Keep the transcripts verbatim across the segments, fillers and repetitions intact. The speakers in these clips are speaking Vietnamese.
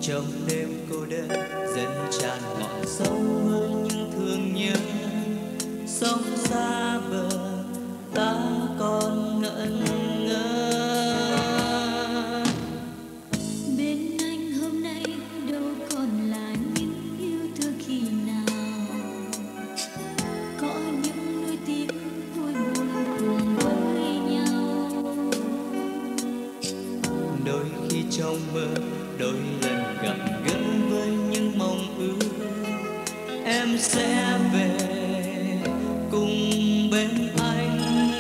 trong đêm cô đơn dần tràn ngọn sông với những thương nhớ. Sông xa bờ ta còn ngẩn ngơ. Bên anh hôm nay đâu còn là những yêu thương khi nào, có những nuối tiếc vui buồn cùng với nhau. Đôi khi trong mơ đôi lần gặp gỡ với những mong ước em sẽ về cùng bên anh.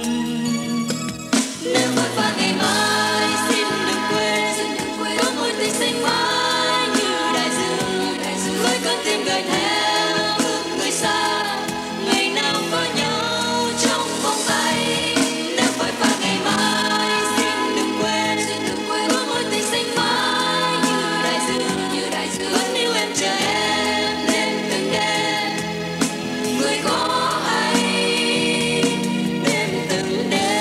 Nếu vội vã ngày mai xin đừng quên, có mối tình xanh mãi như đại dương, với con tim gợi theo ước người xa, ngày nào có nhau trong vòng tay. Nếu vội vã ngày mai xin đừng quên, có mối tình xanh mãi như đại dương, vẫn yêu em chờ em đến từng đêm, người có ai đến từng đêm.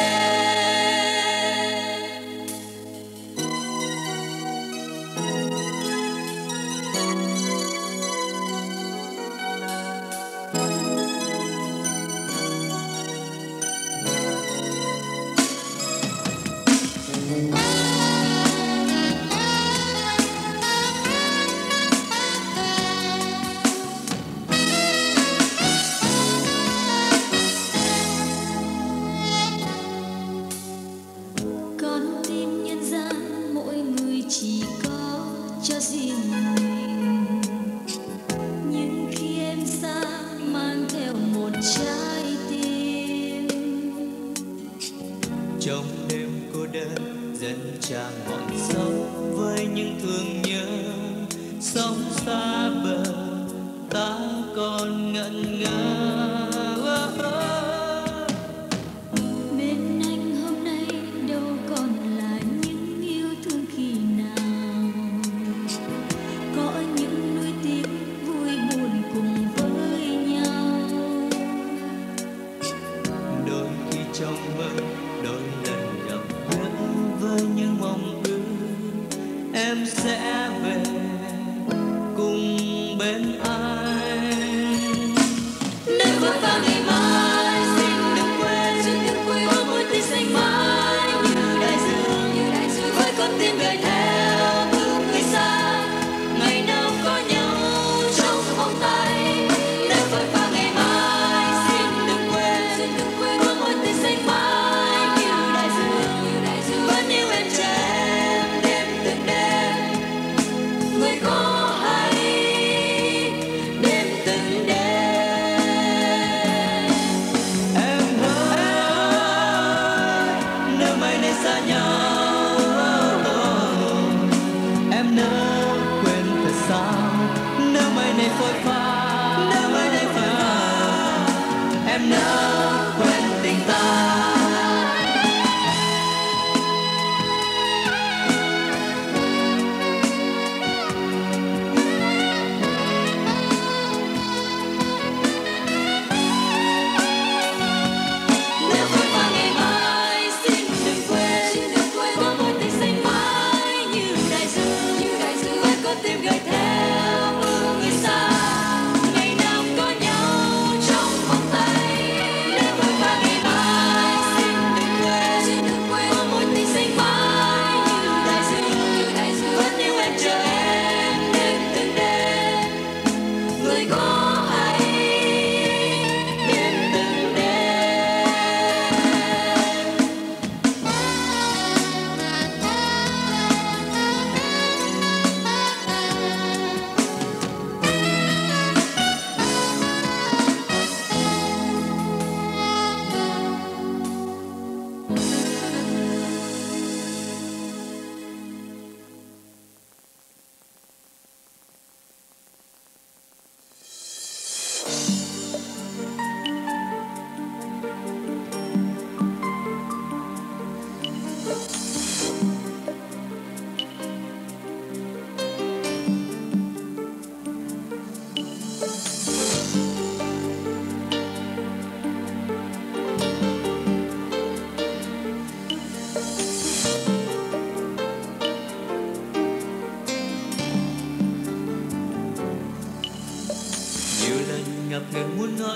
Con tim nhân gian mỗi người chỉ có cho riêng mình, nhưng khi em xa mang theo một trái tim. Trong đêm cô đơn dần tràn ngọn sông với những thương nhớ. Sông xa bờ ta còn ngẩn ngơ. Bên anh hôm nay đâu còn là những yêu thương khi nào, có những nuối tiếc vui buồn cùng với nhau. Đôi khi trong mơ đôi lần gặp gỡ với những mong ước em sẽ về cùng bên anh. Nếu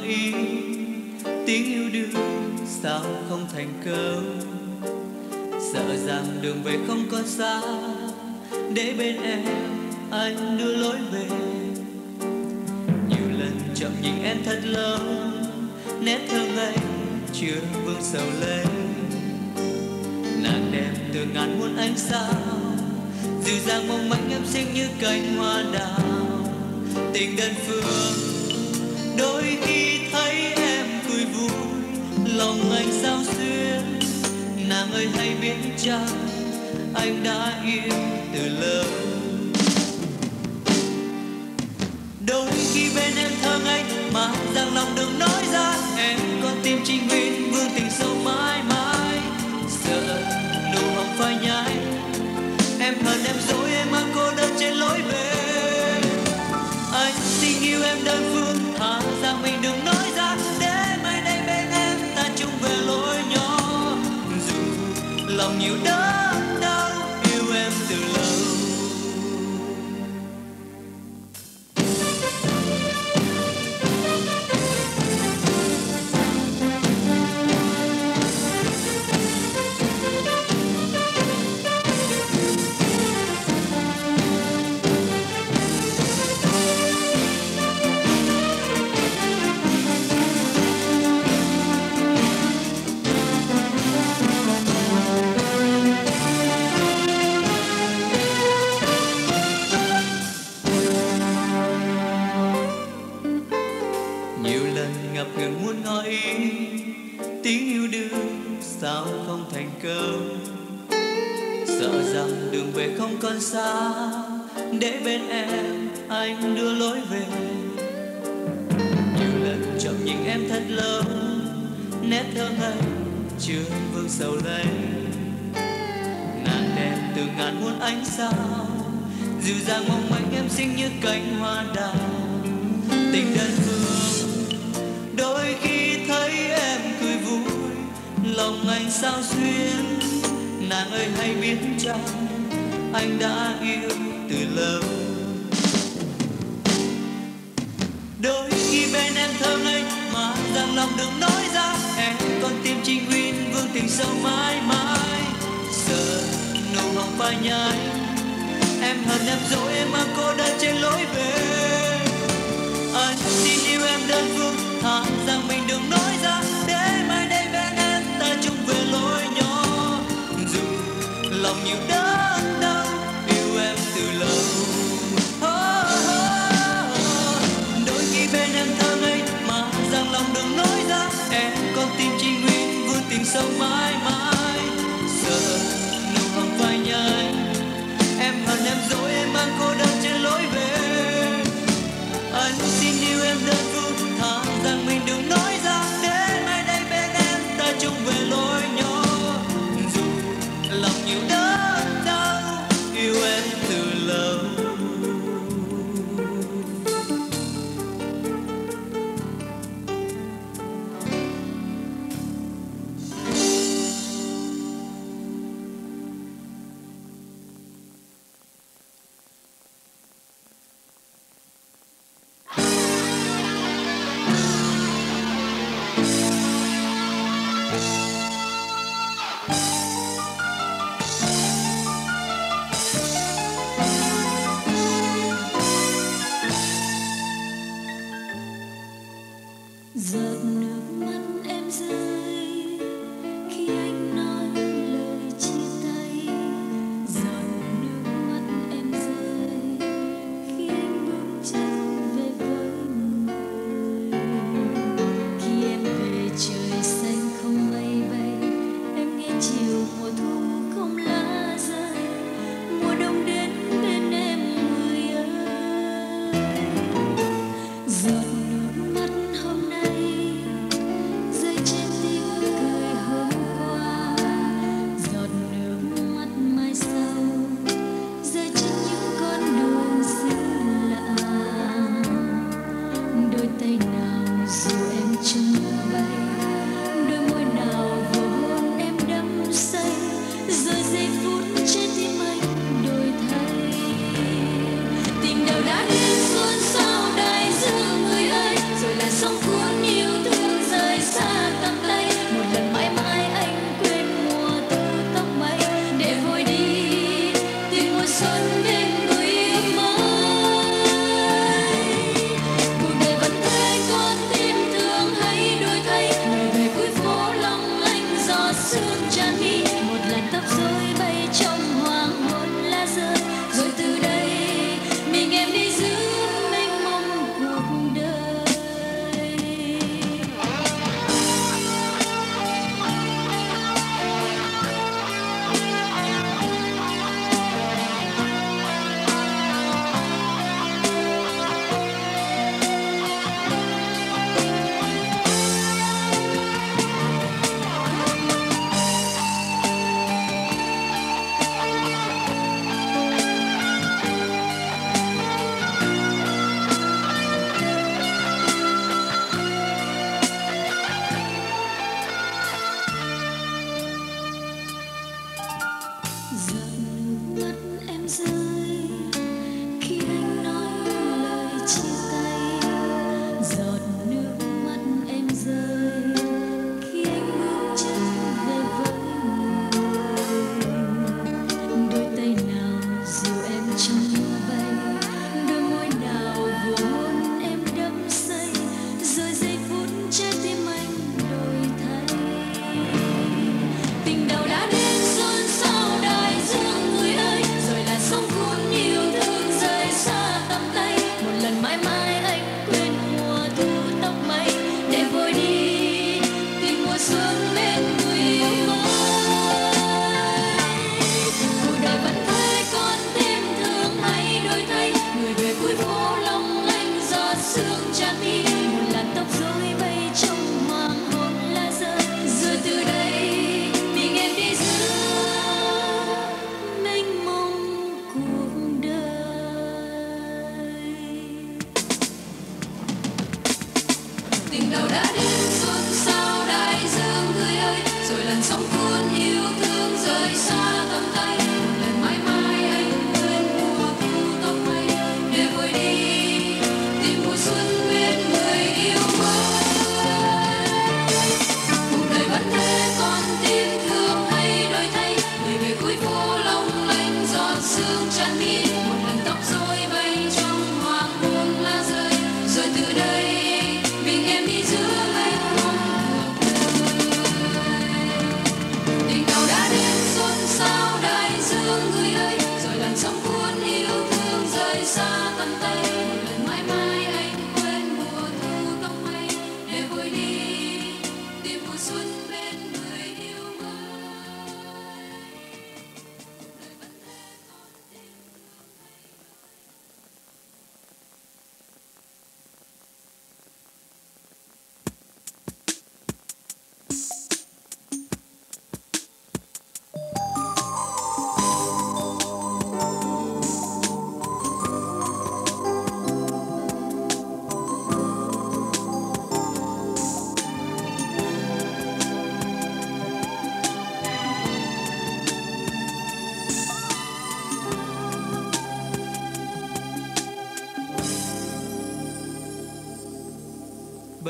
ngợi tiếng yêu đương sao không thành công, sợ rằng đường về không còn xa, để bên em anh đưa lối về. Nhiều lần chậm nhìn em thật lâu, nét thơ ngây chưa vương sầu lên. Nàng đẹp từ ngàn muôn ánh sao, dịu dàng mong manh em xinh như cánh hoa đào. Tình đơn phương đôi khi thấy em cười vui, lòng anh sao xuyên. Nàng ơi hãy biết chăng anh đã yêu từ lâu. Đôi khi bên em thơ ngây mà rằng lòng đừng nói ra, em con tim trinh nguyên vương tình sâu mãi mãi. Sợ nụ hồng phai nhái, em hờn em dối em mang cô đơn trên lối về. Anh tình yêu em đơn phương, thà rằng mình đừng nói ra, để mai đây bên em ta chung về lối nhỏ. Dù lòng nhiều đớn đau, yêu em từ lâu. Tiếng yêu đương sao không thành công, sợ rằng đường về không còn xa, để bên em anh đưa lối về. Nhiều lần chậm nhìn em thật lâu, nét thơ ngây chưa vương sầu lấy. Nàng đẹp từ ngàn muôn ánh sao, dịu dàng mong manh em xinh như cánh hoa đào. Tình đơn phương đôi khi thấy em cười vui, lòng anh sao xuyên. Nàng ơi hãy biết chăng anh đã yêu từ lâu. Đôi khi bên em thơ ngây mà rằng lòng đừng nói ra, em con tim trinh nguyên vương tình sâu mãi mãi. Sợ nụ hồng phai nhái, em hờn em dối em mang cô đơn trên lối về. Anh xin yêu em đơn phương, thà rằng mình đừng nói ra, để mai đây bên em ta chung về lối nhỏ. Dù lòng nhiều đớn đau, yêu em từ lâu. Oh, oh, oh. Đôi khi bên em thơ ngây mà rằng lòng đừng nói ra, em con tim trinh nguyên vương tình sâu mãi mãi. Sợ nụ hồng phai nhái, em hờn em dối em mang cô đơn trên lối về. Anh xin yêu em đơn phương, thà rằng mình đừng nói ra, để mai đây bên em ta chung về lối nhỏ. Dù lòng nhiều đớn đau, yêu em từ lâu. Giọt nước mắt em rơi khi anh nói lời chia tay. Giọt nước mắt em rơi khi anh bước chân về với người. Khi em về trời xanh không mây bay, em nghe chiều mùa thu không lá rơi. Mùa đông đến bên em người ơi. Giọt nước mắt hôm nay rơi trên tiếng cười hôm qua. Giọt nước mắt mai sau rơi trên những con đường xưa lạ. Đôi tay nào dù em trong mưa bay, đôi môi nào vừa hôn em đắm say. Rồi giây phút trên tim anh đổi thay. Tình đầu đã đến xôn xao đại dương người ơi, rồi là sóng cuốn như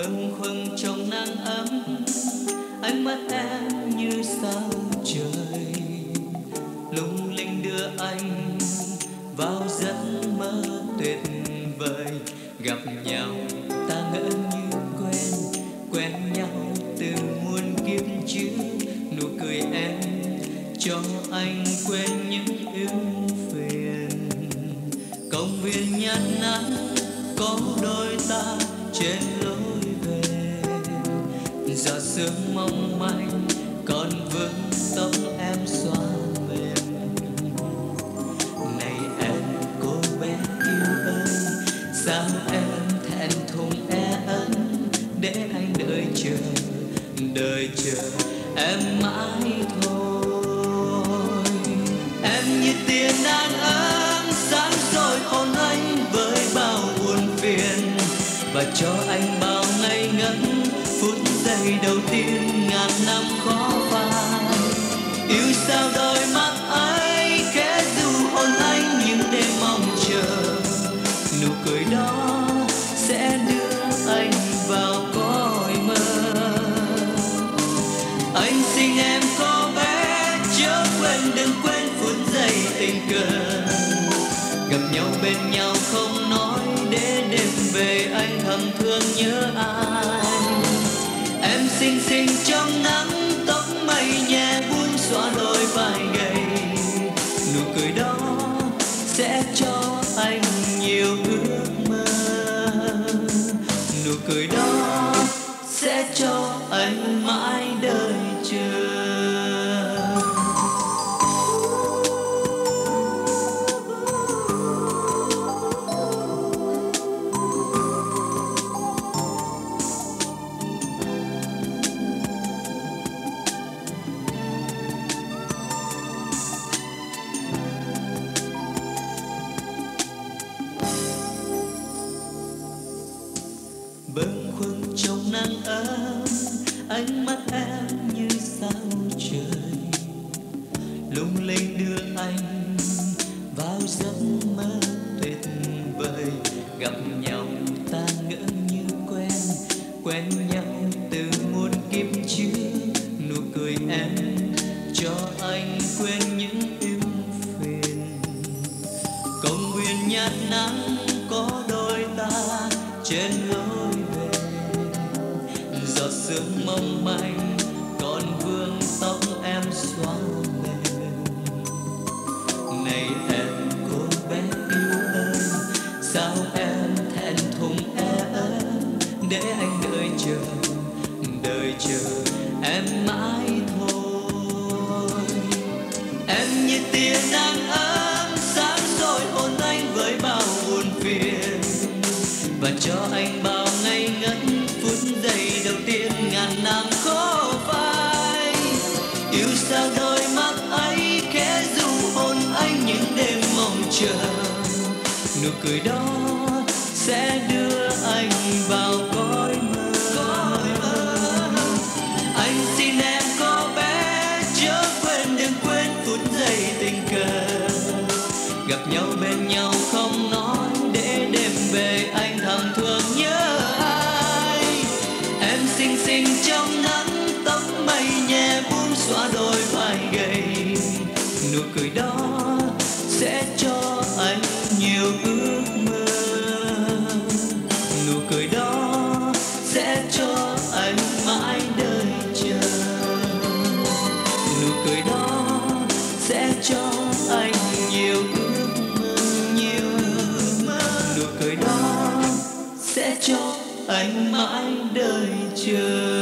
bâng khuâng trong nắng ấm, ánh mắt em như sao trời lung linh đưa anh vào giấc mơ tuyệt vời. Gặp nhau ta ngỡ như quen, quen nhau từ muôn kiếp trước. Nụ cười em cho anh quên những ưu phiền. Công viên nhạt nắng có đôi ta trên lối về, giọt sương mong manh còn vương tóc em xóa mềm. Này em cô bé yêu ơi, sao em thẹn thùng e ấp để anh đợi chờ, đợi chờ em mãi thôi. Em như tia nắng ấm sáng soi hồn anh với bao buồn phiền, và cho anh bao ngày ngất phút giây đầu tiên ngàn năm khó phai. Yêu sao đôi mắt ấy khẽ du hồn anh những đêm mong chờ. Nụ cười đó sẽ đưa anh vào cõi mơ. Anh xin em cô bé chớ quên, đừng quên phút giây tình cờ. Gặp nhau bên nhau không nói để đêm về anh thầm thương nhớ ai. Em xinh xinh trong nắng tóc mây nhẹ buông xõa đôi vai gầy. Nụ cười đó sẽ cho anh nhiều ước mơ. Nụ cười đó sẽ cho anh mãi đợi chờ. Bâng khuâng trong nắng ấm, ánh mắt em như sao trời lung linh đưa anh vào giấc mơ tuyệt vời. Gặp nhau ta ngỡ như quen, quen nhau từ muôn kiếp trước. Nụ cười em cho anh quên những ưu phiền. Công viên nhạt nắng có đôi ta trên lối về, giọt sương mong manh còn vương tóc em xóa mềm. Này em cô bé yêu ơi, sao em thẹn thùng e ấp để anh đợi chờ, đợi chờ em mãi thôi. Em như tia nắng ấm sáng soi hồn anh với bao buồn phiền, và cho anh bao ngày ngất phút giây đầu tiên ngàn năm khó phai. Yêu sao đôi mắt ấy khẽ du hồn anh những đêm mong chờ. Nụ cười đó sẽ đưa anh vào cõi mơ. Anh xin em cô bé chớ quên, đừng quên phút giây tình cờ. Gặp nhau bên nhau không nói để đêm về anh thầm thương nhớ ai. Em xinh xinh trong nắng tóc mây nhẹ buông xõa đôi vai gầy. Nụ cười đó sẽ cho anh nhiều ước mơ. Nụ cười đó sẽ cho anh mãi đợi chờ. Nụ cười đó sẽ cho anh nhiều ước mơ, nhiều ước mơ. Nụ cười đó sẽ cho anh mãi đợi chờ.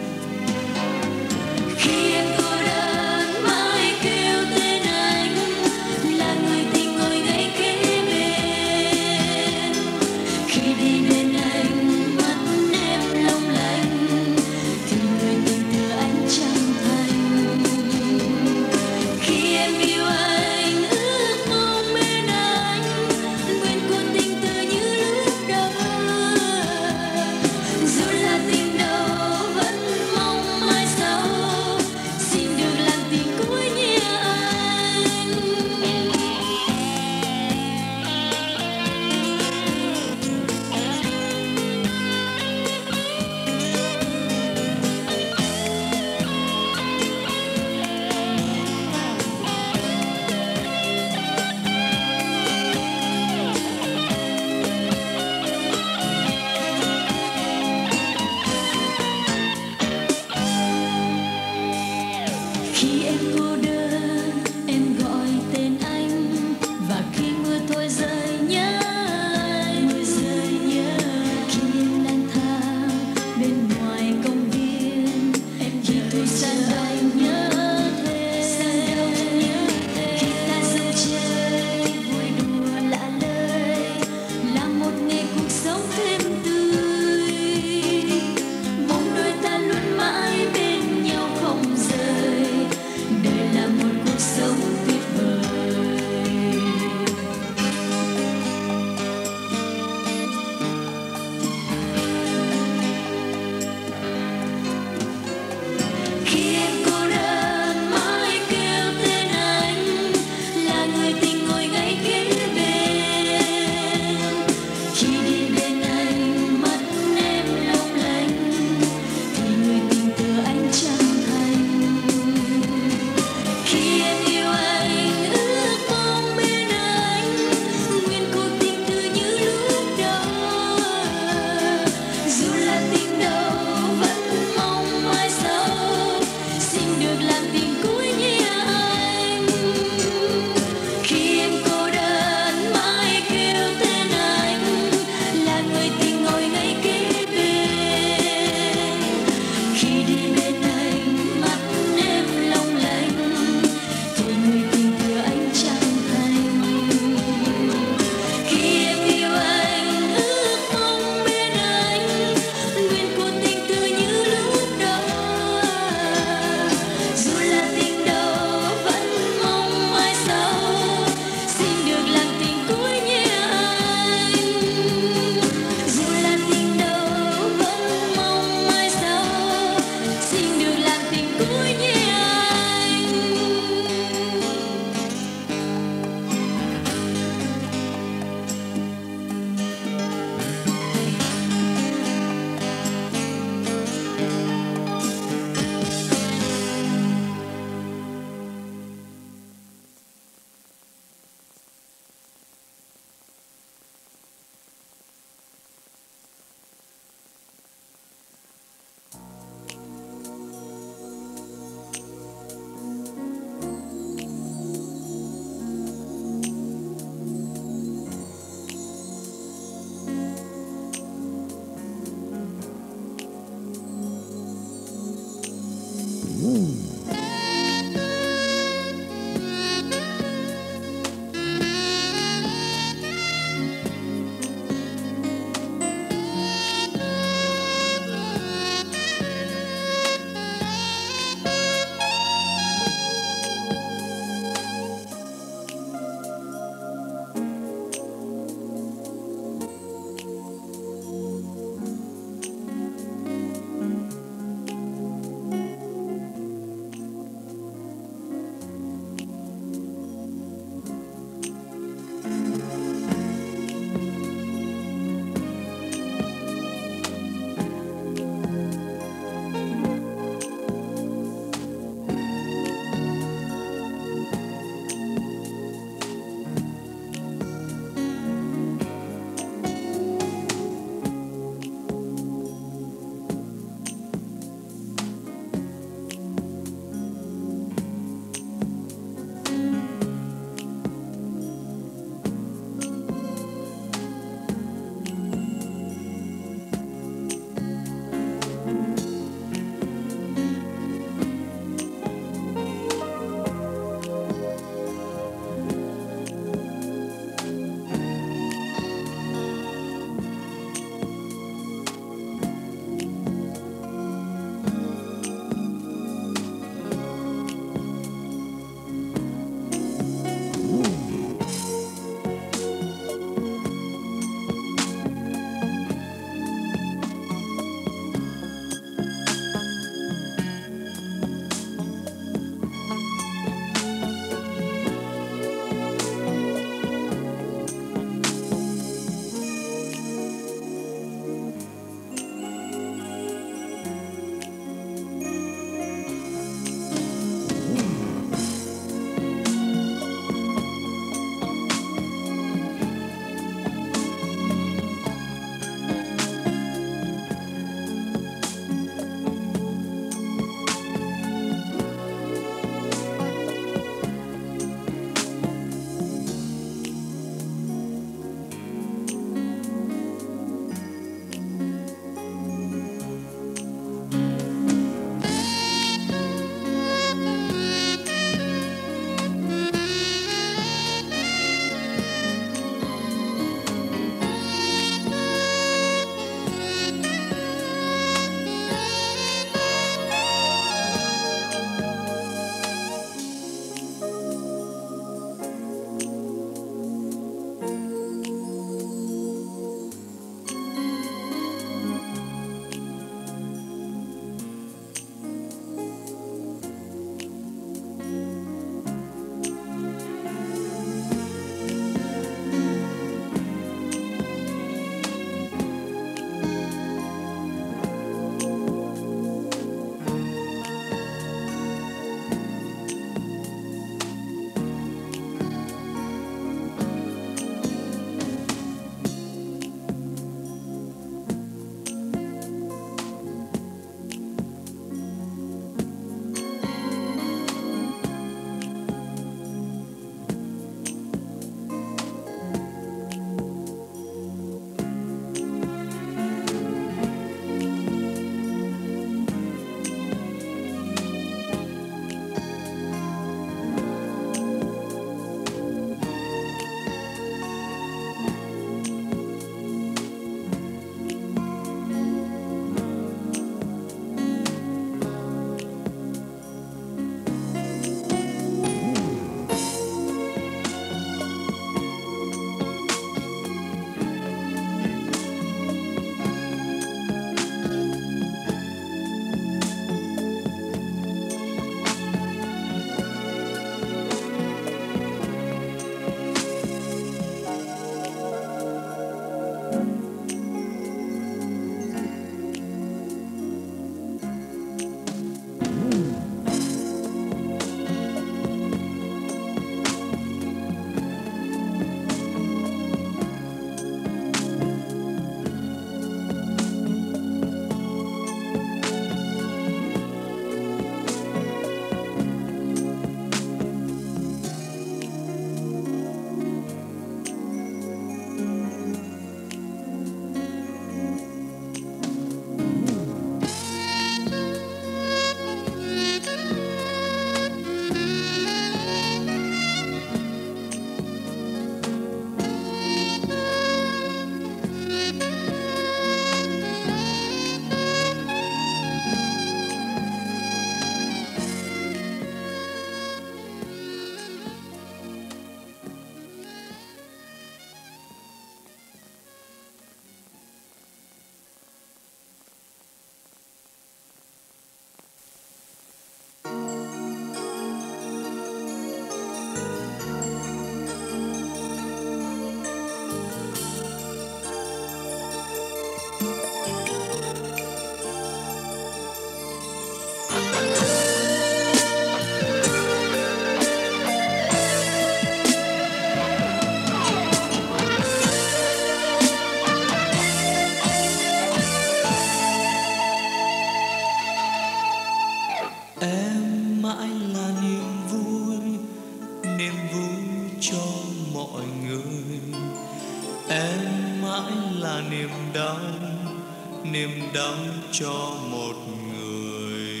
niềm vui cho mọi người. Em mãi là niềm đau, niềm đau cho một người.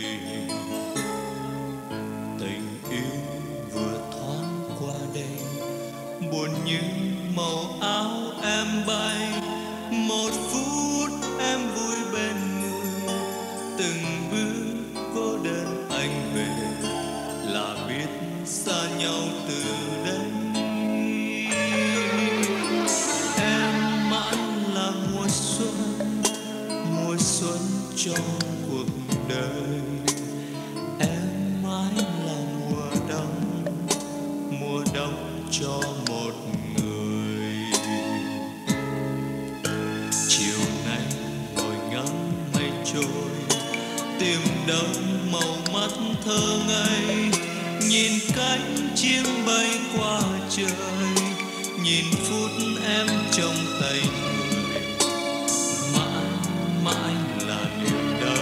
Tình yêu vừa thoáng qua đây, buồn như màu áo em bay. Một phút em vui bên người, từng bước cô đơn anh về, là biết xa nhau từ đây. Em mãi là mùa xuân, mùa xuân cho cuộc đời. Em mãi là mùa đông, mùa đông cho một người. Chiều nay ngồi ngắm mây trôi, tìm đâu màu mắt thơ ngây. Nhìn cánh chim bay qua trời, nhìn phút em trong tay người. Mãi mãi là niềm đau,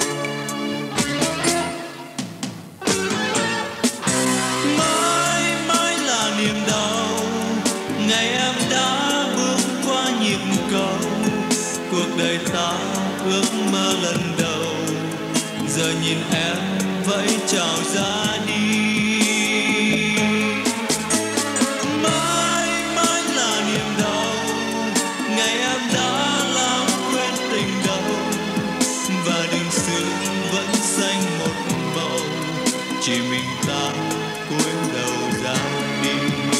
mãi mãi là niềm đau. Ngày em đã bước qua nhịp cầu, cuộc đời ta ước mơ lần đầu. Giờ nhìn em vẫy chào ra đi. Mãi mãi là niềm đau, ngày em đã lãng quên tình đầu. Và đường xưa vẫn xanh một màu, chỉ mình ta cúi đầu ra đi.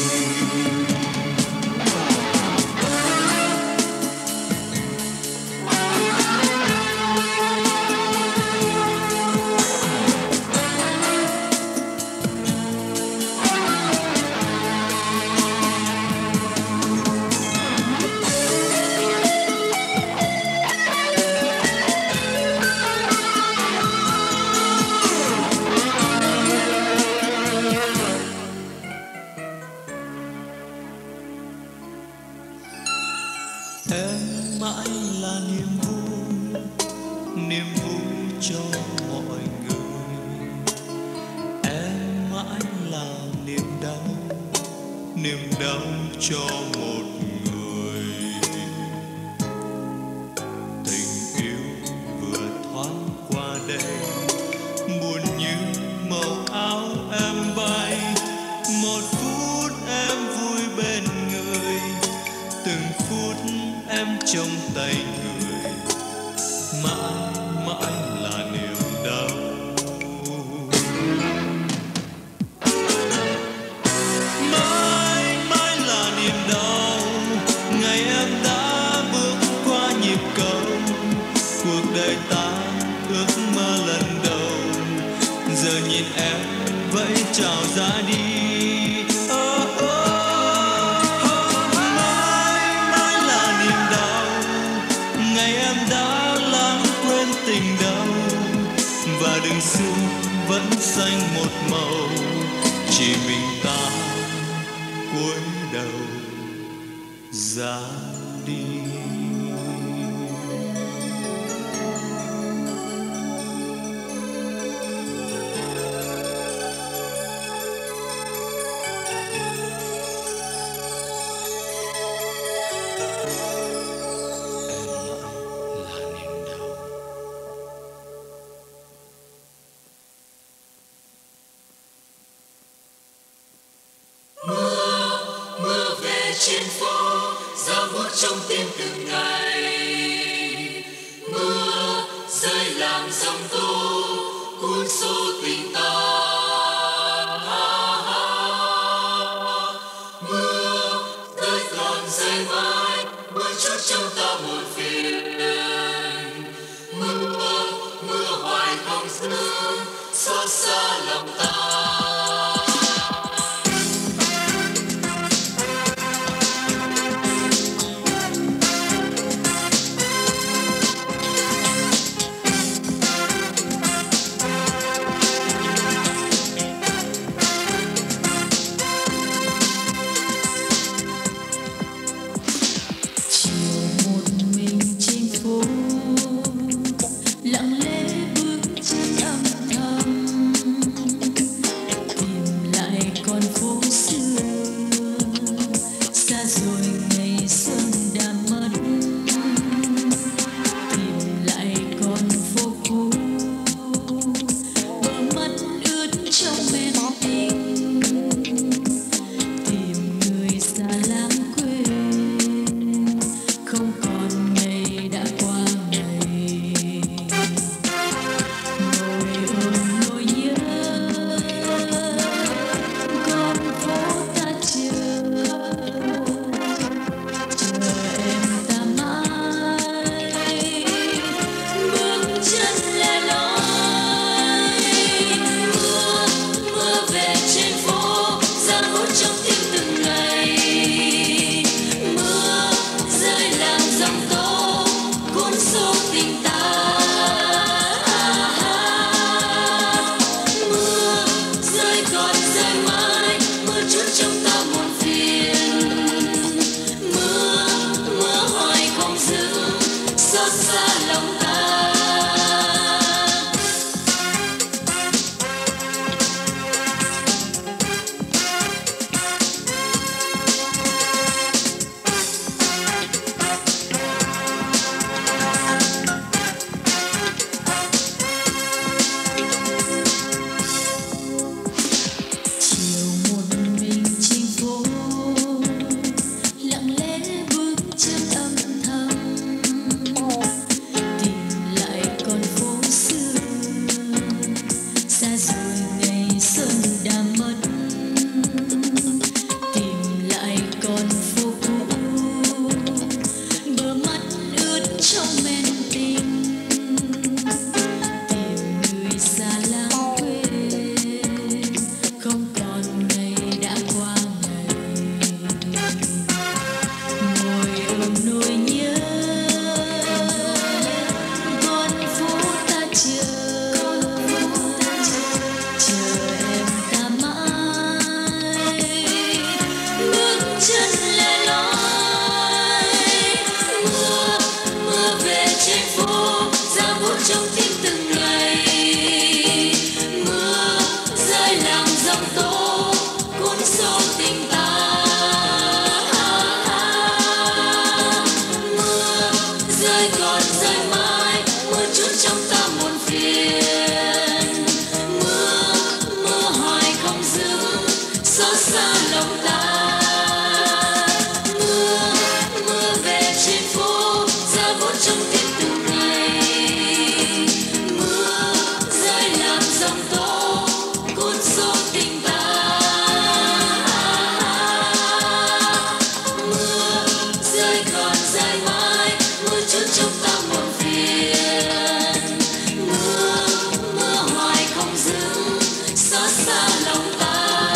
Em mãi là niềm vui, niềm vui cho mọi người. Em mãi là niềm đau, niềm đau cho một người. Tình yêu vừa thoáng qua đây, buồn như màu áo em bay. Một phút em vui bên người, từng phút em trong tay người. Mãi mãi là niềm đau, mãi mãi là niềm đau. Ngày em đã bước qua nhịp cầu, cuộc đời ta ước mơ lần đầu. Giờ nhìn em vẫy chào ra đi. Và đường xưa vẫn xanh một màu, chỉ mình ta cúi đầu ra đi. Trên phố giao bước trong tim từng ngày. Mưa rơi làm dòng tố cuốn xô tình ta. Mưa rơi còn rơi mãi, mưa chút trong ta muộn phiền. Mưa mưa hoài không dứt, xót xa lòng ta. Lặng lẽ bước chân âm thầm tình ta. Mưa rơi còn rơi mãi, mưa chút trong ta muộn phiền. Mưa mưa hoài không dừng, xót xa lòng ta. Mưa mưa về trên phố, giá bút trong tim từng ngày. Mưa rơi làm dòng tố cuốn xô tình ta. Mưa rơi còn rơi mãi, mưa chút trong ta muộn phiền. Mưa mưa hoài không dừng, xót xa lòng ta.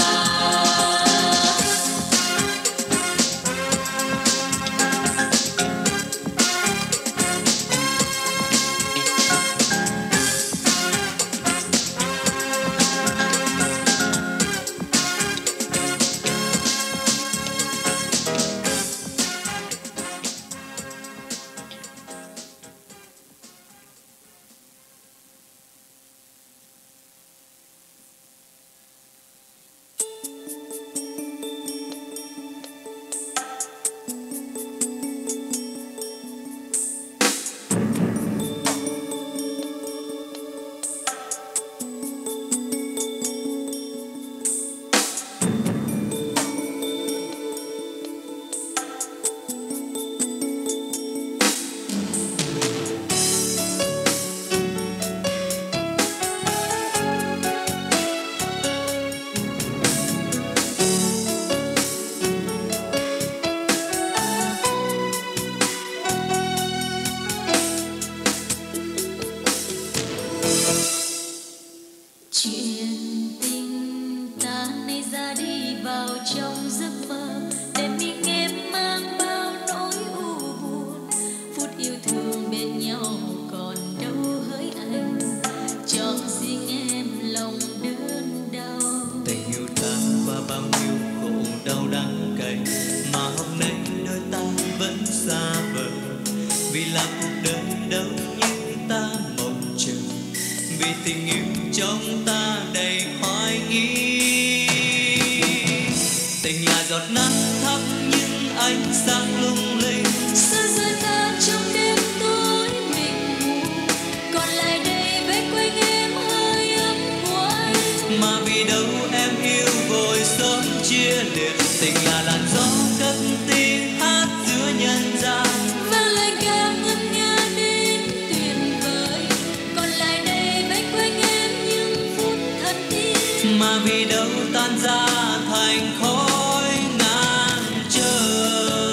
Chuyện tình ta nay ra đi vào trong giấc mơ, để mình em mang bao nỗi u buồn. Phút yêu thương bên nhau còn đâu hỡi anh, cho riêng em lòng đớn đau. Tình yêu ta qua bao nhiêu khổ đau đắng cay, mà hôm nay đôi ta vẫn xa vời. Vì là cuộc đời đâu như ta mong chờ, vì tình yêu trong ta đầy hoài nghi. Tình là giọt nắng thấp nhưng ánh sáng lung linh. Xa rời ta trong đêm tối mịt mù, còn lại đây vây quanh em hơi ấm của anh. Mà vì đâu em yêu vội sớm chia liệt. Tình là làn gió cất tiếng hát giữa nhân gian, Vang lời ca ngân nga đến tuyệt vời, còn lại đây vây quanh em những phút thật tiếc. mà vì đâu tan ra thành khói ngàn trời.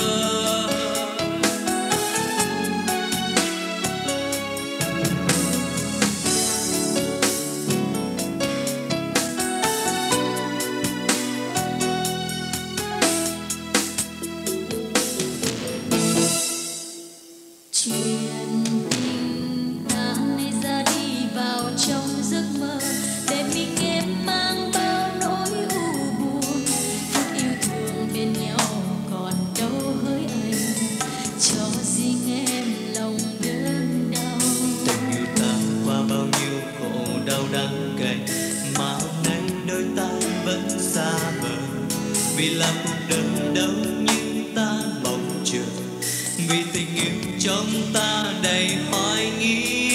Chuyện tình ta nay ra đi vào trong giấc mơ, để mình em mang bao nỗi u buồn. Phút yêu thương bên nhau còn đâu hỡi anh, cho riêng em lòng đớn đau. Tình yêu ta qua bao nhiêu khổ đau đắng cay, mà hôm nay đôi ta vẫn xa vời. Vì là cuộc đời đâu như ta mong chờ, vì tình yêu trong ta đầy hoài nghi.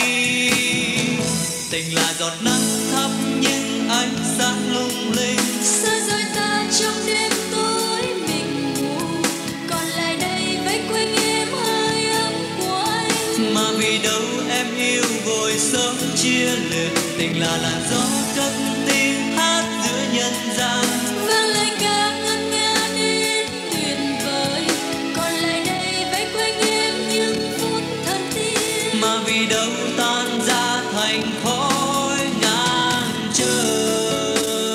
Tình là giọt nắng thấp nhưng ánh sáng lung linh. Xa rời ta trong đêm tối mịt mù, còn lại đây vây quanh em hơi ấm của anh. Mà vì đâu em yêu vội sớm chia liệt. Tình là làn gió cất tiếng hát giữa nhân gian, Vang lời ca ngân nga đến tuyệt vời, còn lại đây vây quanh em những phút thật tiếc. mà vì đâu tan ra thành khói ngàn trời.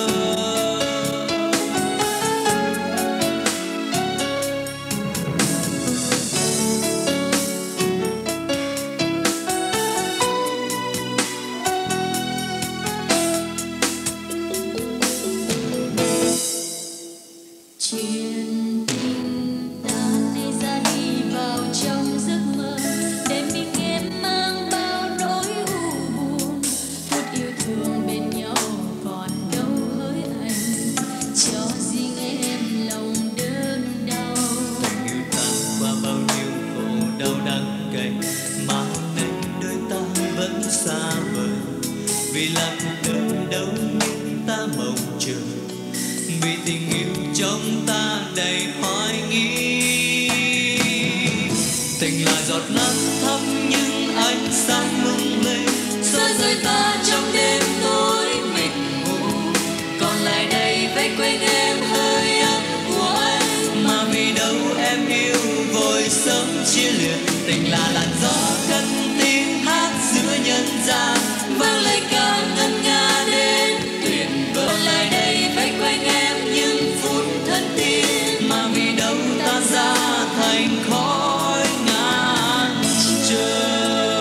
Chuyện tình ta nay ra đi vào trong giấc mơ, để mình em mang bao nỗi u buồn. Phút yêu thương bên nhau còn đâu hỡi anh, cho sáng lung linh, soi rọi ta trong đêm tối mịt mù. Còn lại đây vây quanh em hơi ấm của anh, mà vì đâu em yêu vội sớm chia lìa. Tình là làn gió cất tiếng hát giữa nhân gian, vang lời ca ngân nga đến tuyệt vời. Còn lại đây vây quanh em những phút thân tin, mà vì đâu ta ra thành khói ngàn trời.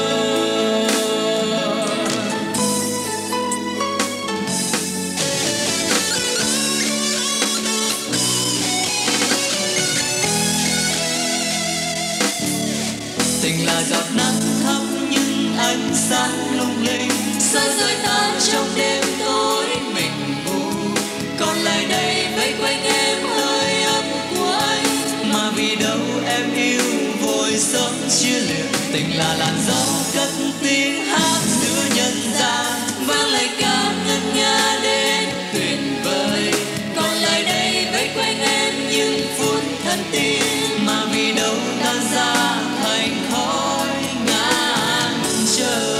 Tình là giọt nắng thấp nhưng ánh sáng lung linh, soi rọi ta trong đêm tối mịt mù. Còn lại đây vây quanh em hơi ấm của anh, mà vì đâu em yêu vội sớm chia lìa. Tình là làn gió cất tiếng hát giữa nhân gian, vang lời ca ngân nga đến tuyệt vời. Còn lại đây vây quanh em những phút thân tin, mà vì đâu tan ra thành khói ngàn trời.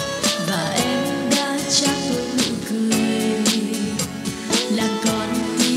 làm con tim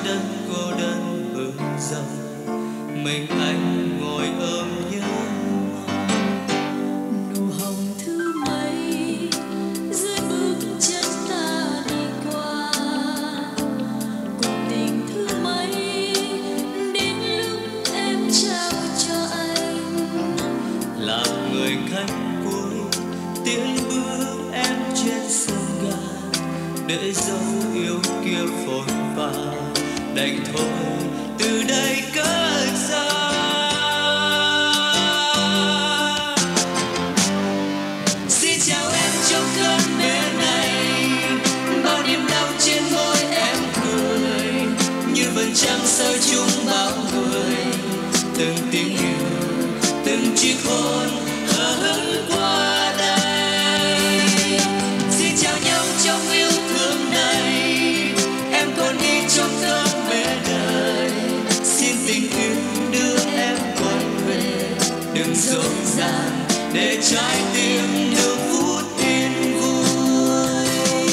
đất cô đơn bờ dòng, mình anh ngồi ôm nhớ. Nụ hồng thứ mấy dưới bước chân ta đi qua, cuộc tình thứ mấy đến lúc em trao cho anh, là người khách cuối tiến bước em trên sân ga, để dấu yêu kia phồn pha đành thôi từ đây cất xa. Xin chào em trong cơn mê này, bao niềm đau trên môi em cười, như vầng trăng soi chung bao người, từng tiếng yêu, từng chiếc hôn hờ hững qua đây. Xin chào nhau trong yêu thương này, em còn đi trong cơn mê đời, xin tình yêu đưa em quay về, đừng dối dàng để trái tim được phút yên vui.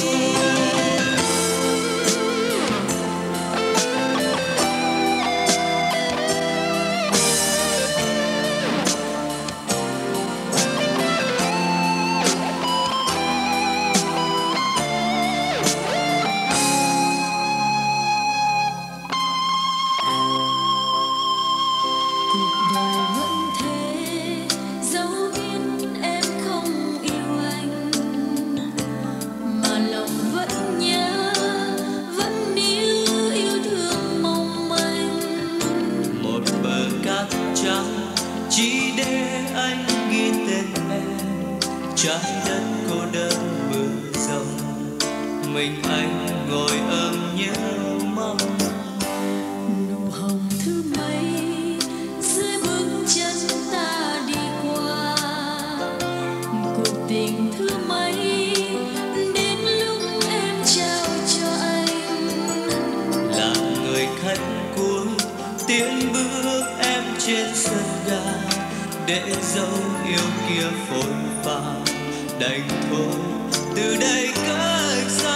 cuộc đời vẫn thế, dẫu biết em không yêu anh, mà lòng vẫn nhớ, vẫn níu yêu thương mong manh. Một bờ cát trắng chỉ để anh ghi tên em, trái đất cô đơn bờ dòng, mình anh ngồi ôm nhớ mong. Nụ hồng thứ mấy dưới bước chân ta đi qua, cuộc tình thứ mấy đến lúc em trao cho anh, Là người khách cuối tiến bước em trên sân ga, để dấu yêu kia phồn pha đành thôi từ đây cách xa.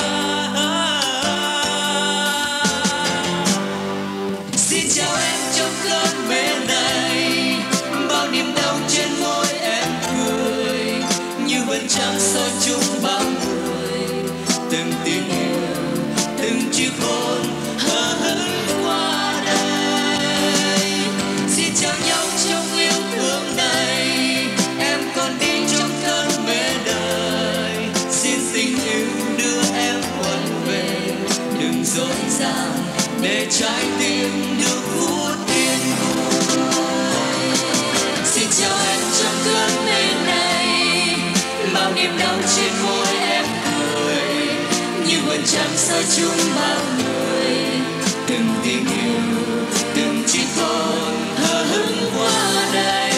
Xin chào em trong cơn mê này, bao niềm đau trên môi em cười, như vầng trăng soi chung bao người, từng tiếng yêu, từng chiếc hôn hờ hững qua đây. Xin chào nhau trong yêu thương này, em còn đi trong cơn mê đời, xin tình yêu đưa em quay về, đừng dối dàng để trái tim được phút yên vui. Xin chào em trong cơn mê này, bao niềm đau trên môi em cười, như vầng trăng soi chung bao người, từng tiếng yêu, từng chiếc hôn hờ hững qua đây.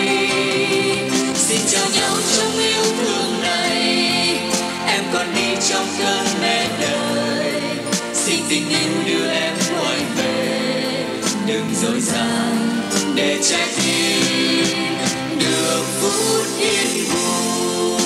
Xin chào nhau trong yêu thương này, em còn đi trong cơn mê đời, xin tình yêu đưa em quay về, đừng dối dàng để trái tim được phút yên vui.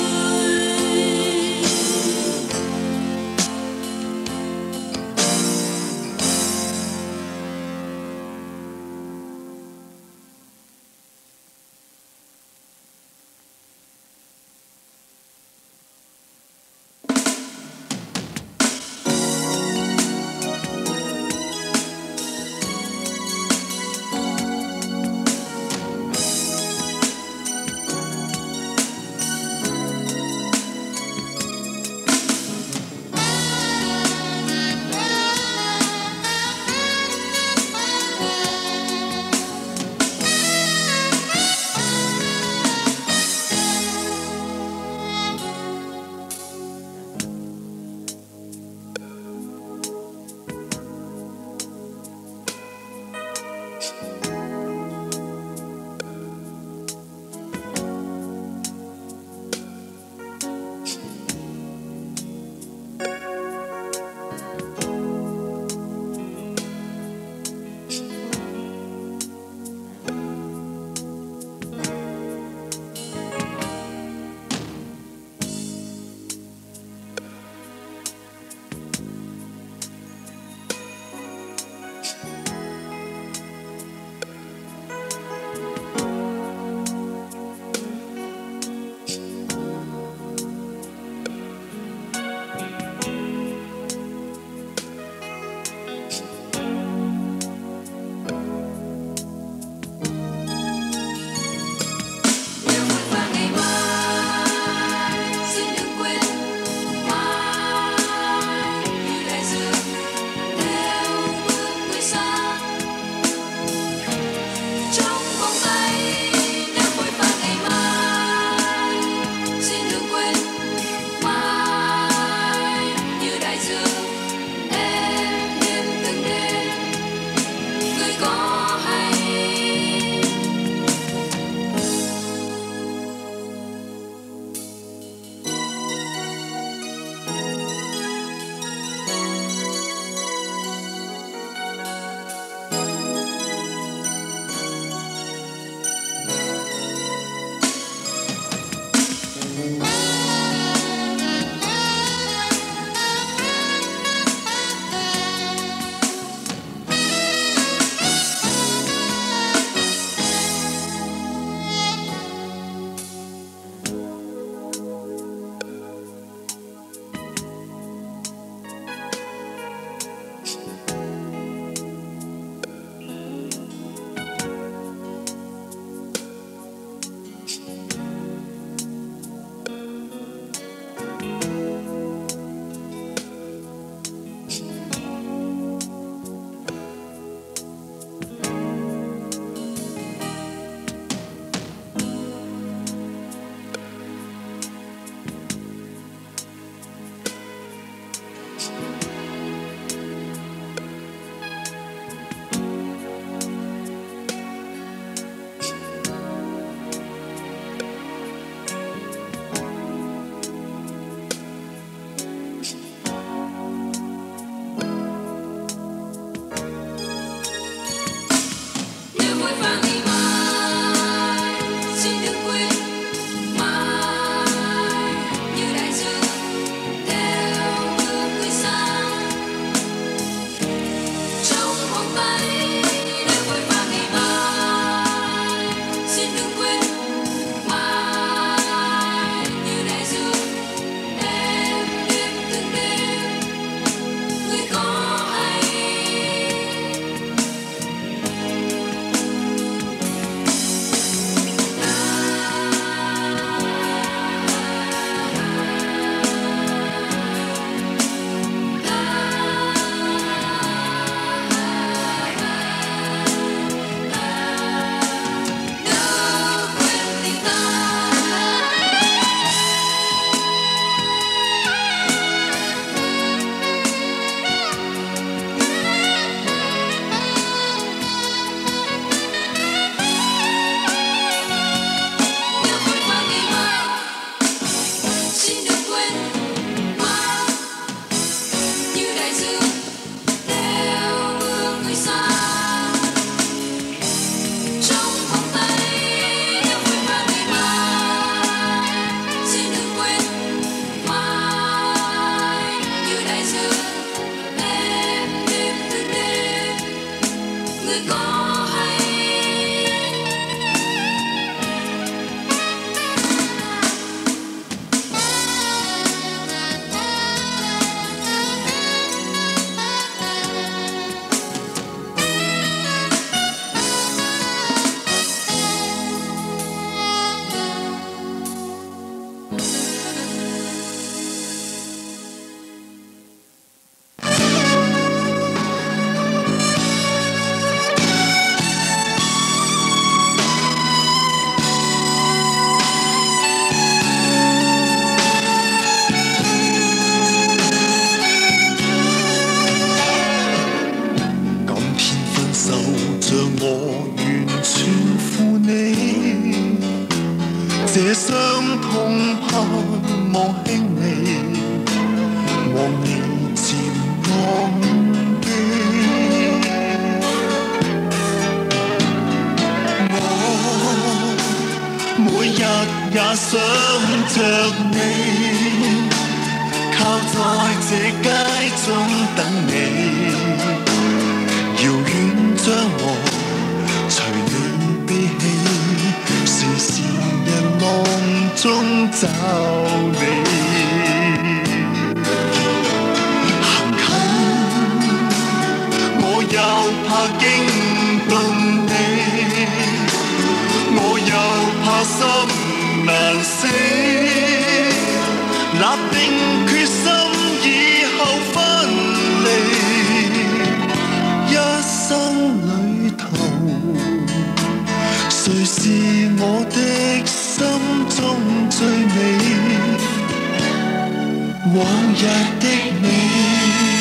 người xa. Trong vòng tay yêu vội vàng ngày mai, xin đừng quên mai như đại dương em đêm từng đêm người có hay. 這傷痛盼望輕微，望你漸忘記。我每日也想着你，靠在這街中等你，遙遠將我隨你悲喜。誰是人浪中找你？行近，我又怕驚動你，我又怕心難死，立定決心以後分離，一生裏頭。誰是我的心中最美？往日的你。